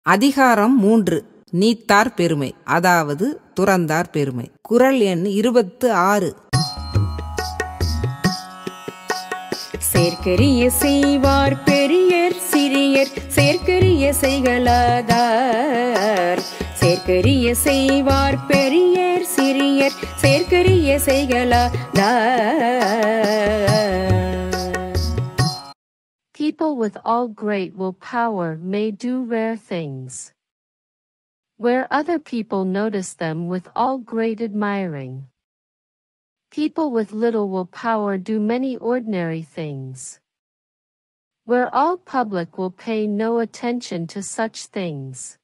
அதிகாரம் 3 நீத்தார் பெருமை அதாவது துறந்தார் பெருமை. குறள் எண் 26. சேர்க்கரிய செய்வார் பெரியர் சிறியர் சேர்க்கரிய செய்கலாதார். சேர்க்கரிய செய்வார் பெரியர் சிறியர் சேர்க்கரிய செய்கலாதார். People with all great will power may do rare things, where other people notice them with all great admiring. People with little will power do many ordinary things, where all public will pay no attention to such things.